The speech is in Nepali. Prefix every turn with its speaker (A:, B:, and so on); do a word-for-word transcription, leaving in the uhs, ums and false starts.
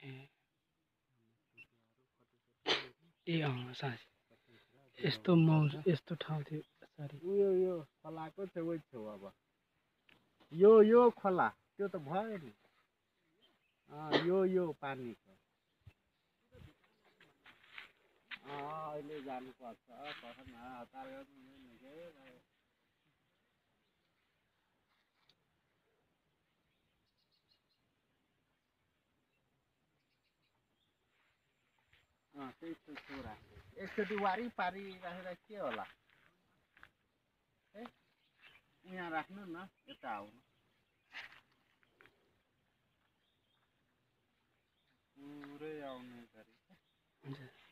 A: ए अँ साँच्ची यस्तो मौ यस्तो ठाउँ थियो सरी
B: उयो यो खोलाको छेउ छेउ अब यो यो खोला त्यो त भयो नि यो यो पानी छ अहिले जानुपर्छ कसम हतार गर्नु त्यही त छोरा एकचोटि वारिपारि राखेर के होला है यहाँ राख्नु न यता आउनु पुरै आउने गरी